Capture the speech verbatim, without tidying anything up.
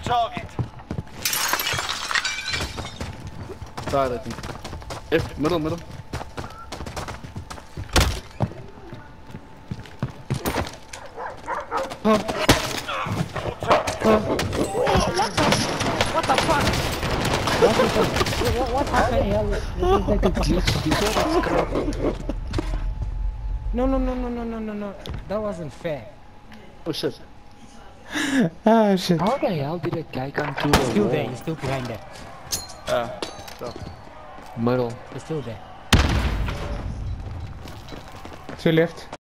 target. Side, I think. If, middle, middle. Huh. Huh. What the fuck? What the fuck? What, what happened here? What is like a glitch? Before No, no, no, no, no, no, no, no. That wasn't fair. Oh shit. Ah shit. How the hell did a guy come through the Still wall? there, he's still behind there. Ah, so. Middle. He's still there. Two left.